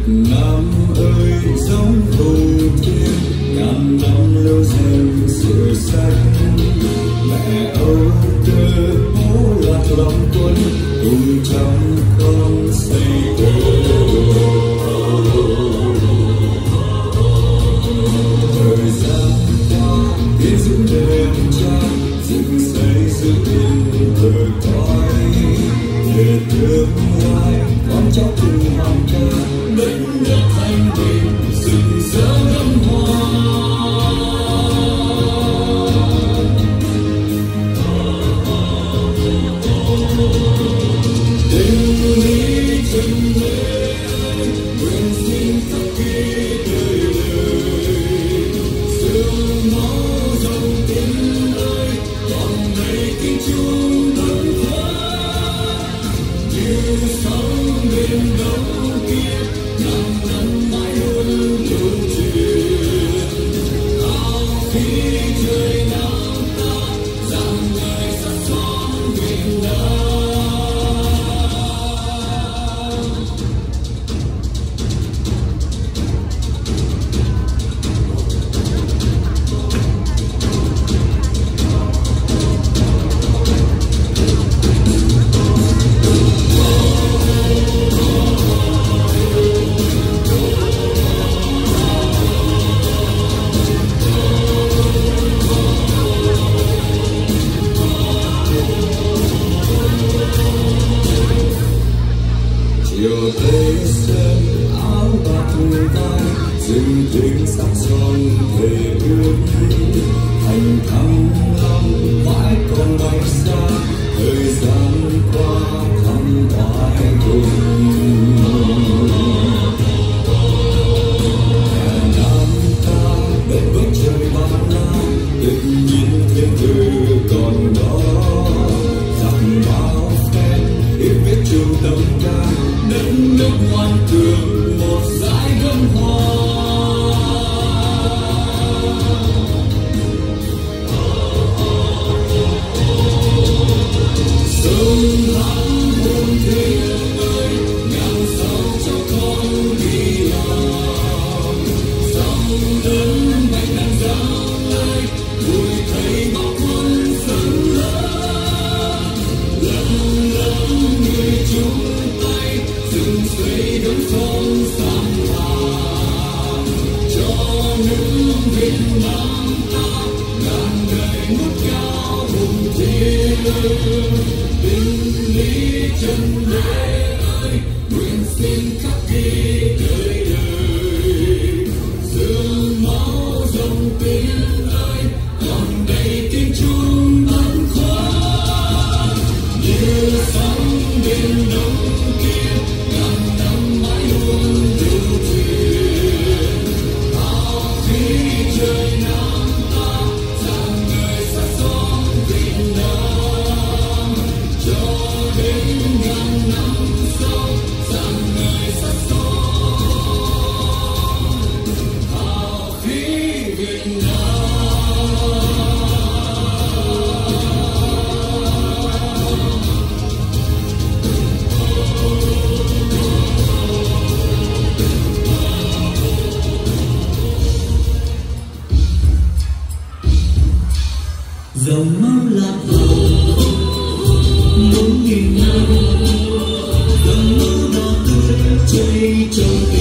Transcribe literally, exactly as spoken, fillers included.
Nam ơi giống hùng thiên, ngàn năm lâu rèn sự xanh. Mẹ âu cơ bố lạc lòng quân, cùng trong con xây tơ. Thời gian qua biết giữ đêm cha, dựng xây sự tình thời cõi. Để tương lai con cháu cùng hàng ca, đất nước thanh bình rực rỡ ngân hoa. Tình lý chân lê nguyện xin khắc ghi đời đời. Sương máu dòng tiếng ơi còn đầy kinh chuông vần khóa. Như sóng biển đông kia ngàn năm mãi luôn lưu truyền. Ao khí trời Nam ta rằng người sắc son Việt Nam. Chiều tây sơn áo bạc người ta, dừng tiếng sắc son về ước. Thành thăng long mãi còn bay xa, thời gian qua thăm oai hùng. Hè Nam ta bên bước trời bao la, tự nhiên thiên thư còn đó. Giặc bao phen biết viết trường tâm ca, đất nước ngoan cường một dải gấm hoa. Sông Hán hồn thiên ơi, ngàn sao cho con đi làm. Dòng lớn bạch đàn giang ơi, vui thấy bao quân dân lớn. Lần lần người chung tay, dựng xây đống son san hòa. Cho nước Việt Nam ta ngàn đời ngút cao hùng thiên. Tình lý chân lê ơi nguyện xin khắc ghi đời đời. Dương máu dòng tiếng ơi còn đầy tiếng chuông bắn khoan. Như sóng biển đông kia ngàn năm mãi luôn lưu truyền. Hào khí trời Nam ta rằng người sắc son Việt Nam. Cho đến ngàn năm sau rằng người sắc son hào khí Việt Nam. Dòng máu lạc vào bốn nghìn năm, dòng máu đỏ tươi chảy trong